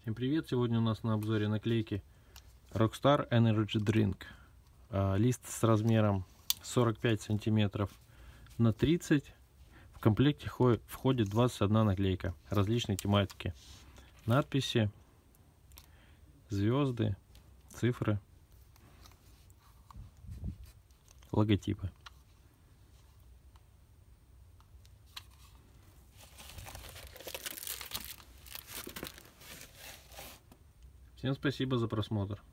Всем привет! Сегодня у нас на обзоре наклейки Rockstar Energy Drink. Лист с размером 45 сантиметров на 30. В комплекте входит 21 наклейка различной тематики. Надписи, звезды, цифры, логотипы. Всем спасибо за просмотр.